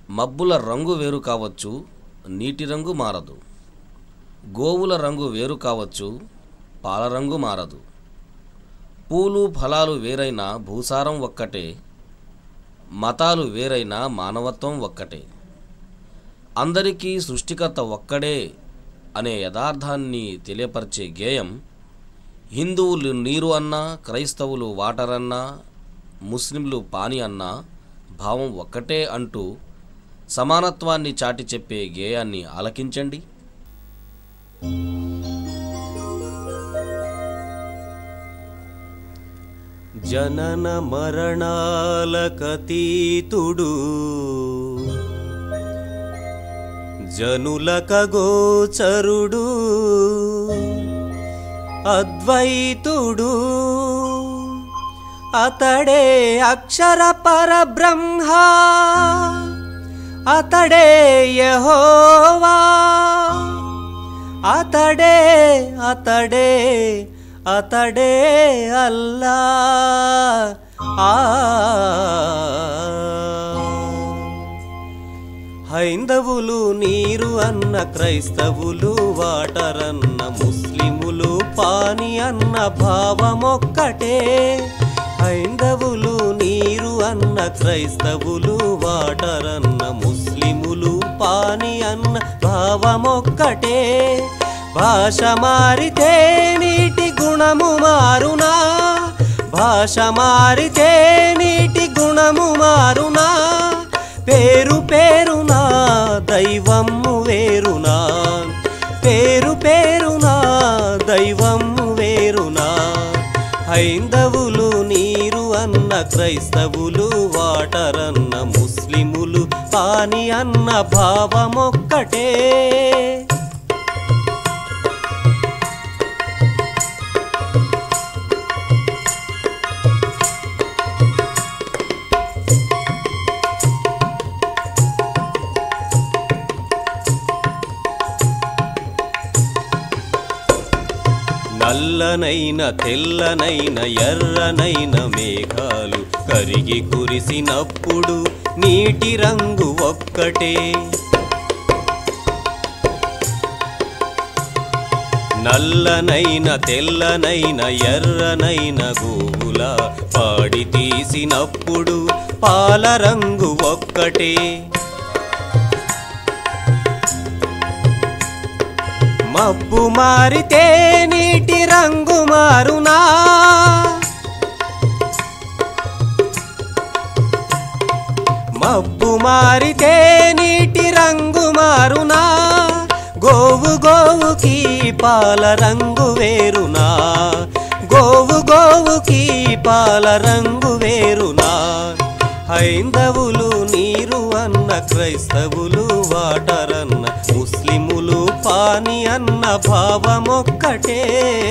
మబ్బుల రంగు వేరు కావచ్చు, నీటి రంగు మారదు. గోవుల రంగు వేరు కావచ్చు, పాల రంగు మారదు. పూలు ఫలాలు వేరైనా భూసారం ఒక్కటే, మతాలు వేరైనా మానవత్వం ఒక్కటే. అందరికీ సృష్టికర్త ఒక్కడే అనే యథార్థాన్ని తెలియపరిచే గేయం హిందువులు నీరు అన్నా, క్రైస్తవులు వాటర్ అన్నా, ముస్లింలు పాని అన్నా భావం ఒక్కటే అంటూ సమానత్వాన్ని చాటి చెప్పే గేయాన్ని ఆలకించండి. జనన మరణాలకతీతుడు జనులకగోచరుడు అద్వైతుడు అతడే అక్షర పరబ్రహ్మ, అతడే యెహోవా, అతడే అతడే అతడే అల్లా. హైందవులు నీరు అన్న, క్రైస్తవులు వాటర్ అన్న, ముస్లిములు పాని అన్న భావమొక్కటే. హైందవులు నీరు అన్న, క్రైస్తవులు వాటర్ అన్న, ముస్లిములు పాని అన్న భావమొక్కటే. భాష మారితే నీటి గుణము మారునా, భాష మారితే నీటి గుణము మారునా. పేరు పేరునా దైవము వేరునా, పేరు పేరునా దైవము వేరునా. హైందవులు నీరు అన్న, క్రైస్తవులు వాటర్ అన్న, ముస్లిములు పాని అన్న భావమొక్కటే. నల్లనైన తెల్లనైన ఎర్రనైన మేఘాలు కరిగి కురిసినప్పుడు నీటి రంగు ఒక్కటే. నల్లనైన తెల్లనైన ఎర్రనైన గోవుల పాడి తీసినప్పుడు పాల రంగు ఒక్కటే. మబ్బు మారితే నీటి రంగు మారునా, మబ్బు మారితే నీటి రంగు మారునా. గోవు గోవుకి పాల రంగు వేరునా, గోవు గోవుకి పాల రంగు వేరునా. హైందవులు నీరు అన్న, క్రైస్తవులు వాటర్ అన్న, ముస్లిములు పాని అన్న భావమొక్కటే.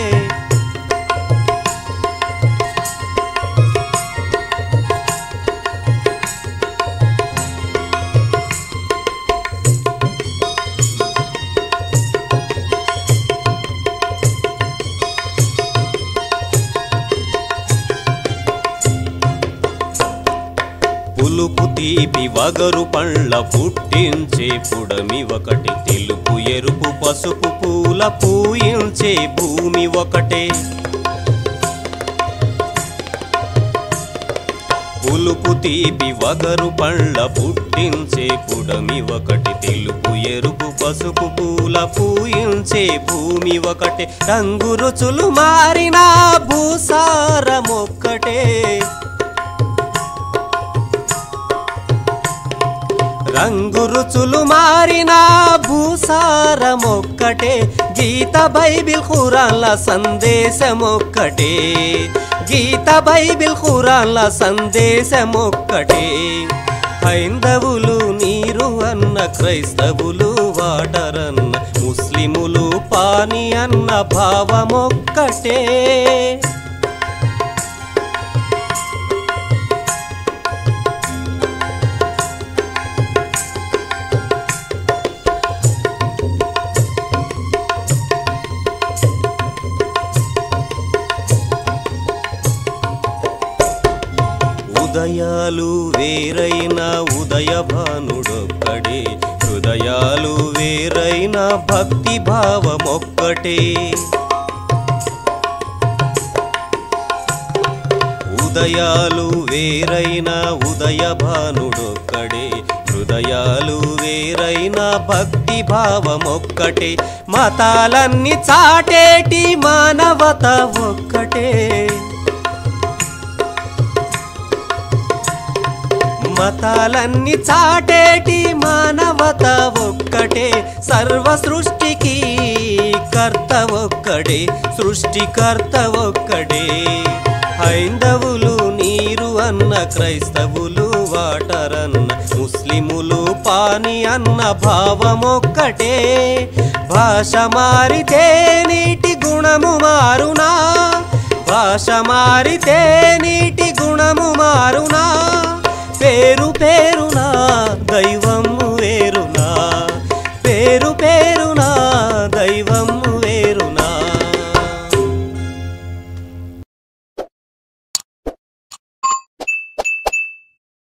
పులుపు తీపి వగరు పండ్ల పుట్టించే పుడమి ఒకటి, తెలుపు ఎరుపు పసుపు పూల పూయించే భూమి ఒకటే. పులుపు తీపి వగరు పండ్ల పుట్టించే పుడమి ఒకటి, తెలుపు ఎరుపు పసుపు పూల పూయించే భూమి ఒకటే. రంగు రుచులు మారిన భూసారమొక్కటే, రంగు రుచులు మారిన భూసారమొక్కటే. గీత బైబిల్ ఖురాన్ల సందేశమొక్కటే, గీత బైబిల్ ఖురాన్ల సందేశమొక్కటే. హైందవులు నీరు అన్న, క్రైస్తవులు వాటర్ అన్న, ముస్లిములు పాని అన్న భావమొక్కటే. ఉదయాలు వేరైన ఉదయ భానుడొక్కడే హృదయాలు వేరైన భక్తి భావమొక్కటే ఉదయాలు వేరైన ఉదయ భానుడొక్కడే హృదయాలు వేరైన భక్తి భావమొక్కటే మతాలన్నీ చాటేటి మానవత ఒక్కటే మతాలన్నీ చాటేటి మానవత ఒక్కటే సర్వ సృష్టికి కర్త ఒక్కడే సృష్టికర్త ఒక్కడే హైందవులు నీరు అన్న క్రైస్తవులు వాటర్ అన్న ముస్లిములు పాని అన్న భావమొక్కటే భాష మారితే నీటి గుణము మారునా భాష మారితే నీటి గుణము మారునా పేరు పేరునా